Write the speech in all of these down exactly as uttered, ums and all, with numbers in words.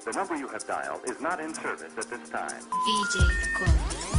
The number you have dialed is not in service at this time. D J Cole.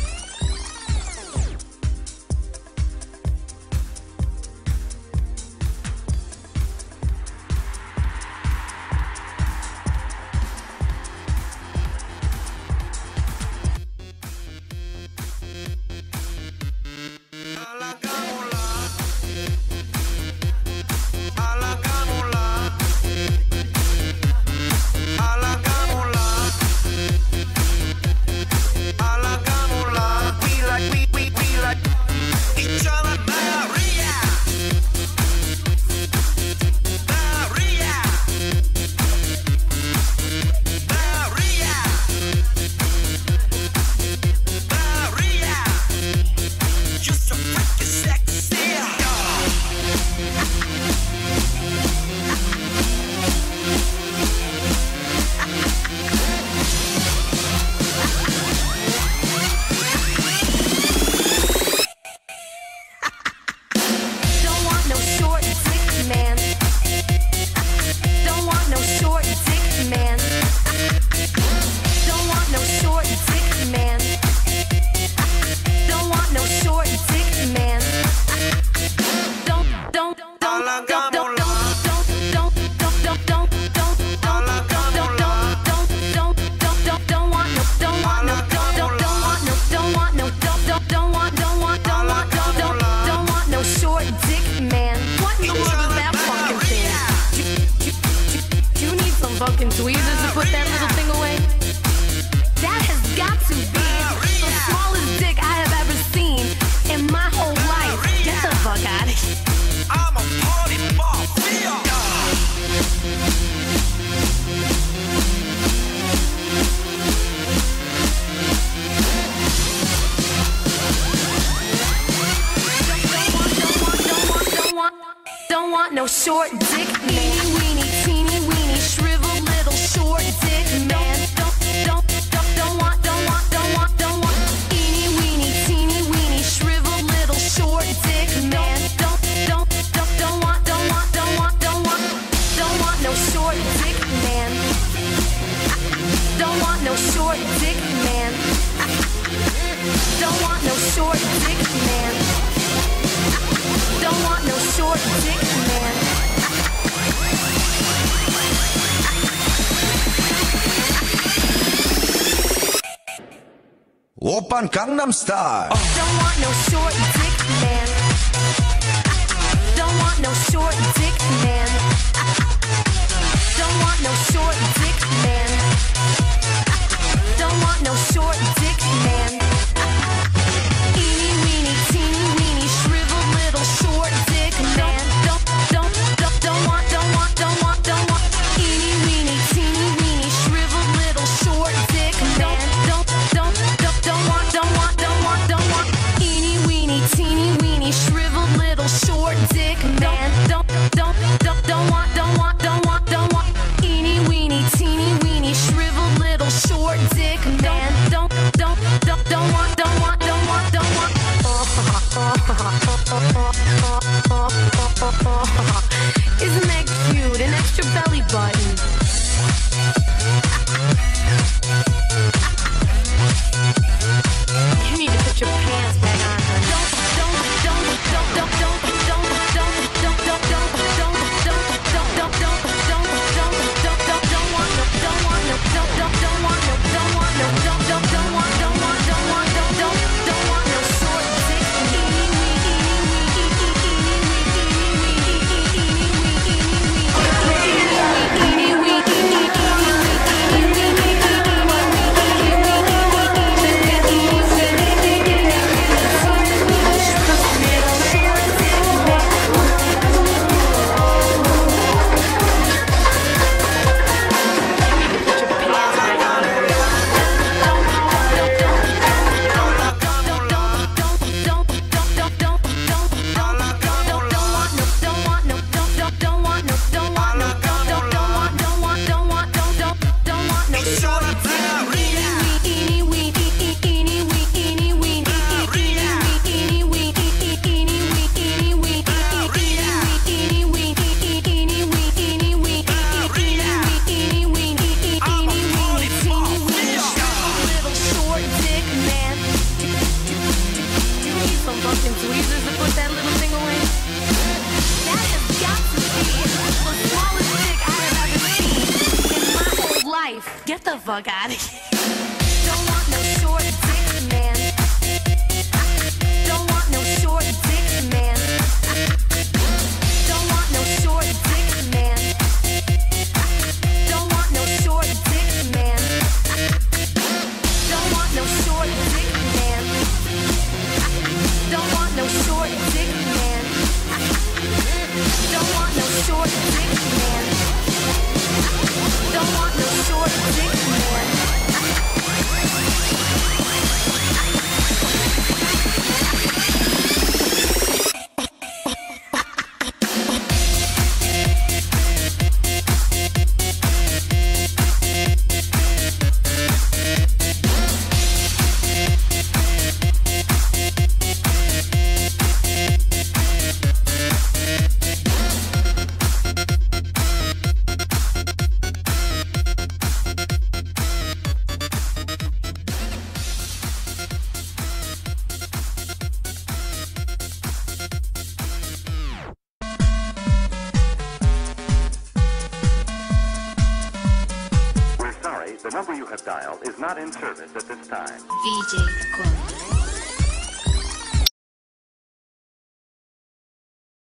Fucking tweezers to put that little thing away? That has got to be the smallest dick I have ever seen in my whole life. Get the fuck out of here. I'm a party mafia. Don't want, don't want, don't want, don't want, don't want no short dick, man. Weenie, teeny, weeny, shriveled little short dick, man. Don't, don't, don't, don't want, don't want, don't want, don't want. Eeny, weeny, teeny, weeny, shriveled little short dick, man. Don't, don't, don't, don't want, don't want, don't want, don't want, don't want no short dick, man. Don't want no short dick, man. Don't want no short dick, man. Don't want no short dick, man. Oppan Gangnam Style. Don't want no short dick, man. Don't want no short dick, man. Don't want no short dick, man. Don't want no short dick, man. Eeny, weeny, teeny, weeny, shriveled little short dick, man. Don't, don't, don't, don't want, don't want, don't want, don't want. Eeny, weeny, teeny, weeny, shriveled little short dick, man. Don't, don't, don't, don't want, don't want, don't want, don't want. Eeny, weeny, teeny, weeny, shriveled little short dick, man. Don't, don't, don't, don't want, don't want, don't want, don't want. Eeny, weeny, teeny, weeny, shriveled little short dick, man. Don't, don't, don't, don't want, don't want, don't want, don't want. Isn't that cute? An extra belly button. You need to put your pants back on, honey. Don't, don't, don't, don't, don't, don't, don't, don't, don't, don't, don't, don't, don't, don't, don't, don't, don't, don't, don't, don't want no, don't want no, don't, don't, don't want no, don't want no, don't, don't, don't want, don't want, don't want, don't, don't, don't want no short dick. Eeny, weeny, eeny, weeny, eeny, weeny, eeny, weeny, eeny, weeny, eeny, weeny, the fuck out of here. Don't want no short dick man. Don't want no short dick man. Don't want no short dick man. Don't want no short dick man. Don't want no short dick man. Don't want no short dick man. Don't want no short dick man. Don't want no short dick man. The number you have dialed is not in service at this time. V J Conte.